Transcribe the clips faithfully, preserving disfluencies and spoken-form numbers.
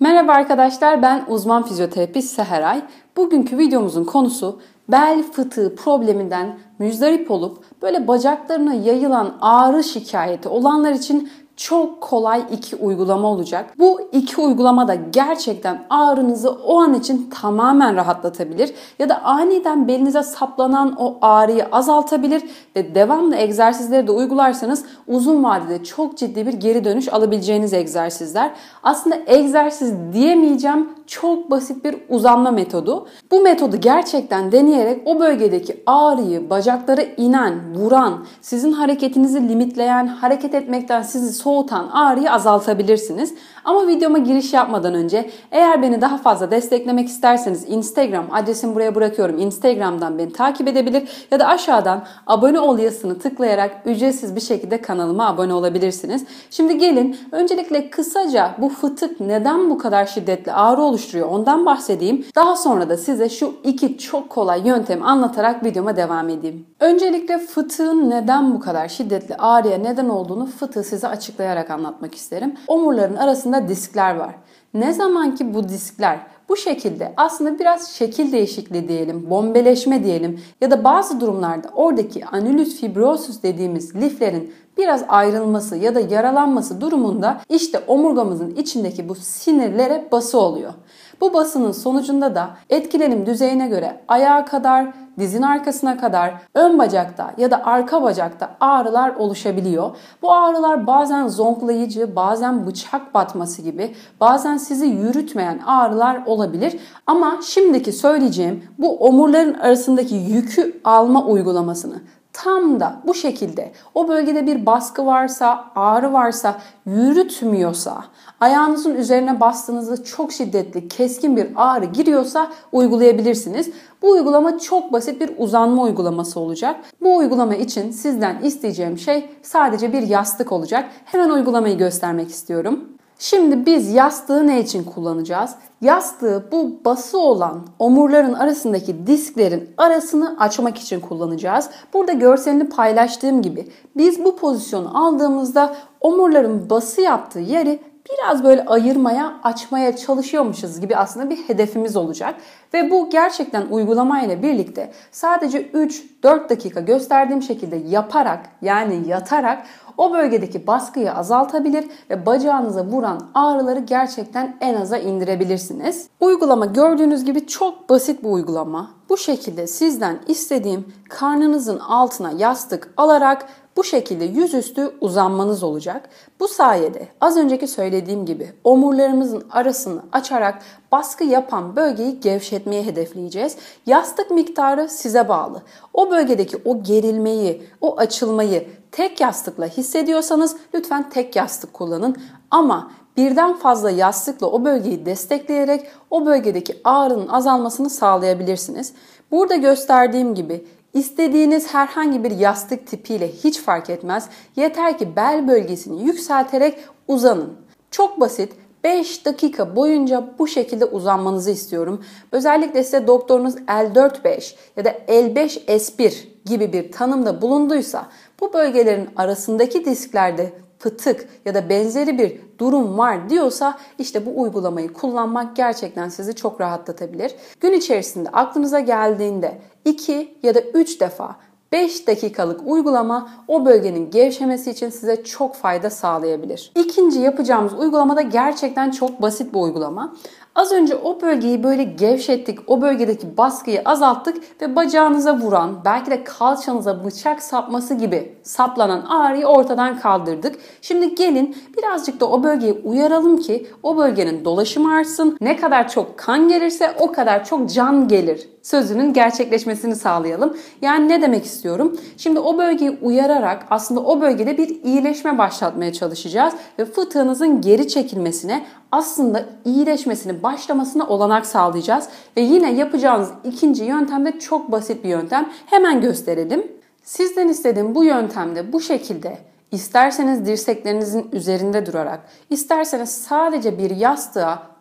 Merhaba arkadaşlar, ben uzman fizyoterapist Seheray. Bugünkü videomuzun konusu bel fıtığı probleminden müzdarip olup böyle bacaklarına yayılan ağrı şikayeti olanlar için çok kolay iki uygulama olacak. Bu iki uygulama da gerçekten ağrınızı o an için tamamen rahatlatabilir ya da aniden belinize saplanan o ağrıyı azaltabilir ve devamlı egzersizleri de uygularsanız uzun vadede çok ciddi bir geri dönüş alabileceğiniz egzersizler. Aslında egzersiz diyemeyeceğim, çok basit bir uzanma metodu. Bu metodu gerçekten deneyerek o bölgedeki ağrıyı, bacaklara inen, vuran, sizin hareketinizi limitleyen, hareket etmekten sizi soğutan ağrıyı azaltabilirsiniz. Ama videoma giriş yapmadan önce eğer beni daha fazla desteklemek isterseniz Instagram adresimi buraya bırakıyorum. Instagram'dan beni takip edebilir ya da aşağıdan abone ol yazısını tıklayarak ücretsiz bir şekilde kanalıma abone olabilirsiniz. Şimdi gelin öncelikle kısaca bu fıtık neden bu kadar şiddetli ağrı oluşturuyor ondan bahsedeyim. Daha sonra da size şu iki çok kolay yöntemi anlatarak videoma devam edeyim. Öncelikle fıtığın neden bu kadar şiddetli ağrıya neden olduğunu fıtığı size açıklayarak anlatmak isterim. Omurların arasında diskler var. Ne zaman ki bu diskler bu şekilde aslında biraz şekil değişikliği diyelim, bombeleşme diyelim ya da bazı durumlarda oradaki annulus fibrosus dediğimiz liflerin biraz ayrılması ya da yaralanması durumunda işte omurgamızın içindeki bu sinirlere bası oluyor. Bu basının sonucunda da etkilenim düzeyine göre ayağa kadar, dizin arkasına kadar, ön bacakta ya da arka bacakta ağrılar oluşabiliyor. Bu ağrılar bazen zonklayıcı, bazen bıçak batması gibi, bazen sizi yürütmeyen ağrılar olabilir. Ama şimdiki söyleyeceğim bu omurların arasındaki yükü alma uygulamasını tam da bu şekilde o bölgede bir baskı varsa, ağrı varsa, yürütmüyorsa, ayağınızın üzerine bastığınızda çok şiddetli, keskin bir ağrı giriyorsa uygulayabilirsiniz. Bu uygulama çok basit bir uzanma uygulaması olacak. Bu uygulama için sizden isteyeceğim şey sadece bir yastık olacak. Hemen uygulamayı göstermek istiyorum. Şimdi biz yastığı ne için kullanacağız? Yastığı bu bası olan omurların arasındaki disklerin arasını açmak için kullanacağız. Burada görselini paylaştığım gibi biz bu pozisyonu aldığımızda omurların bası yaptığı yeri biraz böyle ayırmaya, açmaya çalışıyormuşuz gibi aslında bir hedefimiz olacak. Ve bu gerçekten uygulamayla birlikte sadece üç dört dakika gösterdiğim şekilde yaparak yani yatarak o bölgedeki baskıyı azaltabilir ve bacağınıza vuran ağrıları gerçekten en aza indirebilirsiniz. Uygulama gördüğünüz gibi çok basit bir uygulama. Bu şekilde sizden istediğim karnınızın altına yastık alarak bu şekilde yüzüstü uzanmanız olacak. Bu sayede az önceki söylediğim gibi omurlarımızın arasını açarak baskı yapan bölgeyi gevşetmeyi hedefleyeceğiz. Yastık miktarı size bağlı. O bölgedeki o gerilmeyi, o açılmayı tek yastıkla hissediyorsanız lütfen tek yastık kullanın. Ama birden fazla yastıkla o bölgeyi destekleyerek o bölgedeki ağrının azalmasını sağlayabilirsiniz. Burada gösterdiğim gibi İstediğiniz herhangi bir yastık tipiyle hiç fark etmez. Yeter ki bel bölgesini yükselterek uzanın. Çok basit. beş dakika boyunca bu şekilde uzanmanızı istiyorum. Özellikle size doktorunuz L dört beş ya da L beş S bir gibi bir tanımda bulunduysa bu bölgelerin arasındaki disklerde fıtık ya da benzeri bir durum var diyorsa işte bu uygulamayı kullanmak gerçekten sizi çok rahatlatabilir. Gün içerisinde aklınıza geldiğinde iki ya da üç defa beş dakikalık uygulama o bölgenin gevşemesi için size çok fayda sağlayabilir. İkinci yapacağımız uygulama da gerçekten çok basit bir uygulama. Az önce o bölgeyi böyle gevşettik, o bölgedeki baskıyı azalttık ve bacağınıza vuran, belki de kalçanıza bıçak sapması gibi saplanan ağrıyı ortadan kaldırdık. Şimdi gelin birazcık da o bölgeyi uyaralım ki o bölgenin dolaşımı artsın. Ne kadar çok kan gelirse o kadar çok can gelir sözünün gerçekleşmesini sağlayalım. Yani ne demek istiyorum? Şimdi o bölgeyi uyararak aslında o bölgede bir iyileşme başlatmaya çalışacağız ve fıtığınızın geri çekilmesine, aslında iyileşmesini başlamasına olanak sağlayacağız. Ve yine yapacağınız ikinci yöntem de çok basit bir yöntem. Hemen gösterelim. Sizden istediğim bu yöntemde bu şekilde isterseniz dirseklerinizin üzerinde durarak, isterseniz sadece bir yastığa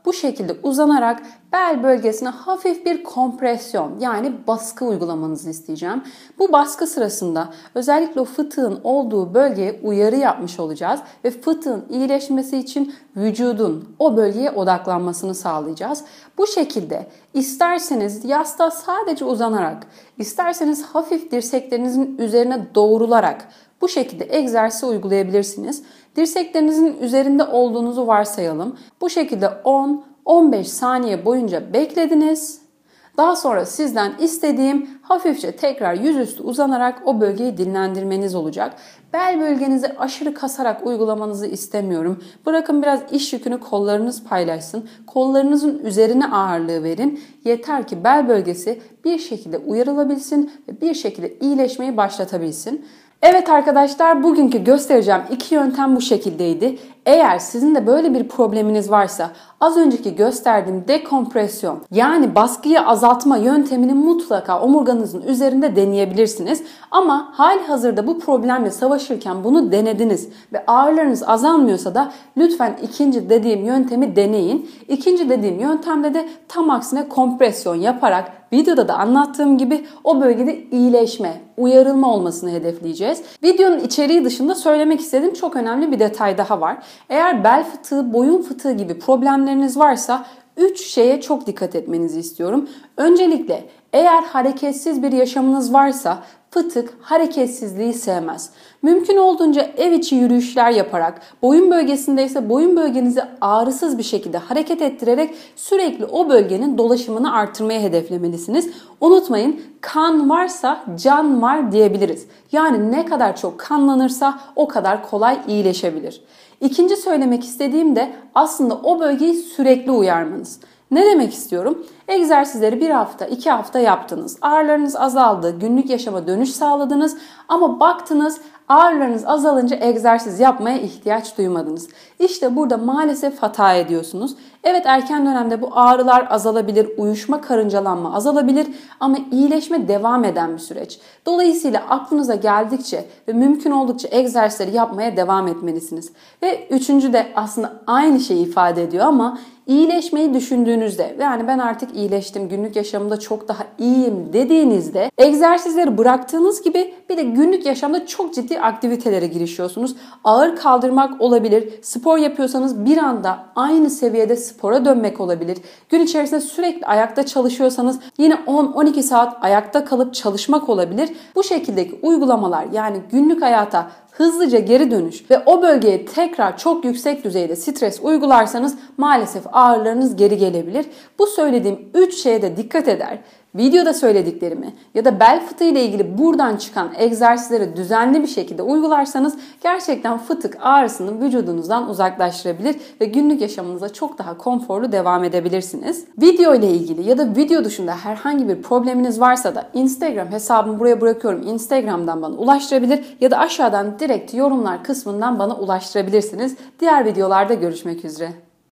bu şekilde uzanarak bel bölgesine hafif bir kompresyon yani baskı uygulamanızı isteyeceğim. Bu baskı sırasında özellikle o fıtığın olduğu bölgeye uyarı yapmış olacağız ve fıtığın iyileşmesi için vücudun o bölgeye odaklanmasını sağlayacağız. Bu şekilde isterseniz yastığa sadece uzanarak, isterseniz hafif dirseklerinizin üzerine doğrularak bu şekilde egzersizi uygulayabilirsiniz. Dirseklerinizin üzerinde olduğunuzu varsayalım. Bu şekilde on on beş saniye boyunca beklediniz. Daha sonra sizden istediğim hafifçe tekrar yüzüstü uzanarak o bölgeyi dinlendirmeniz olacak. Bel bölgenizi aşırı kasarak uygulamanızı istemiyorum. Bırakın biraz iş yükünü kollarınız paylaşsın. Kollarınızın üzerine ağırlığı verin. Yeter ki bel bölgesi bir şekilde uyarılabilsin ve bir şekilde iyileşmeyi başlatabilsin. Evet arkadaşlar, bugünkü göstereceğim iki yöntem bu şekildeydi. Eğer sizin de böyle bir probleminiz varsa az önceki gösterdiğim dekompresyon yani baskıyı azaltma yöntemini mutlaka omurganızın üzerinde deneyebilirsiniz. Ama halihazırda bu problemle savaşırken bunu denediniz ve ağrılarınız azalmıyorsa da lütfen ikinci dediğim yöntemi deneyin. İkinci dediğim yöntemde de tam aksine kompresyon yaparak videoda da anlattığım gibi o bölgede iyileşme, uyarılma olmasını hedefleyeceğiz. Videonun içeriği dışında söylemek istediğim çok önemli bir detay daha var. Eğer bel fıtığı, boyun fıtığı gibi problemleriniz varsa üç şeye çok dikkat etmenizi istiyorum. Öncelikle eğer hareketsiz bir yaşamınız varsa fıtık hareketsizliği sevmez. Mümkün olduğunca ev içi yürüyüşler yaparak, boyun bölgesindeyse boyun bölgenizi ağrısız bir şekilde hareket ettirerek sürekli o bölgenin dolaşımını artırmaya hedeflemelisiniz. Unutmayın, kan varsa can var diyebiliriz. Yani ne kadar çok kanlanırsa o kadar kolay iyileşebilir. İkinci söylemek istediğim de aslında o bölgeyi sürekli uyarmanız. Ne demek istiyorum? Egzersizleri bir hafta, iki hafta yaptınız. Ağrılarınız azaldı, günlük yaşama dönüş sağladınız ama baktınız ağrılarınız azalınca egzersiz yapmaya ihtiyaç duymadınız. İşte burada maalesef hata ediyorsunuz. Evet, erken dönemde bu ağrılar azalabilir, uyuşma, karıncalanma azalabilir ama iyileşme devam eden bir süreç. Dolayısıyla aklınıza geldikçe ve mümkün oldukça egzersizleri yapmaya devam etmelisiniz. Ve üçüncü de aslında aynı şeyi ifade ediyor ama İyileşmeyi düşündüğünüzde yani ben artık iyileştim, günlük yaşamımda çok daha iyiyim dediğinizde egzersizleri bıraktığınız gibi bir de günlük yaşamda çok ciddi aktivitelere girişiyorsunuz. Ağır kaldırmak olabilir, spor yapıyorsanız bir anda aynı seviyede spora dönmek olabilir. Gün içerisinde sürekli ayakta çalışıyorsanız yine on on iki saat ayakta kalıp çalışmak olabilir. Bu şekildeki uygulamalar yani günlük hayata hızlıca geri dönüş ve o bölgeye tekrar çok yüksek düzeyde stres uygularsanız maalesef ağrılarınız geri gelebilir. Bu söylediğim üç şeye de dikkat eder. Videoda söylediklerimi ya da bel fıtığı ile ilgili buradan çıkan egzersizleri düzenli bir şekilde uygularsanız gerçekten fıtık ağrısını vücudunuzdan uzaklaştırabilir ve günlük yaşamınıza çok daha konforlu devam edebilirsiniz. Video ile ilgili ya da video dışında herhangi bir probleminiz varsa da Instagram hesabımı buraya bırakıyorum. Instagram'dan bana ulaştırabilir ya da aşağıdan direkt yorumlar kısmından bana ulaştırabilirsiniz. Diğer videolarda görüşmek üzere.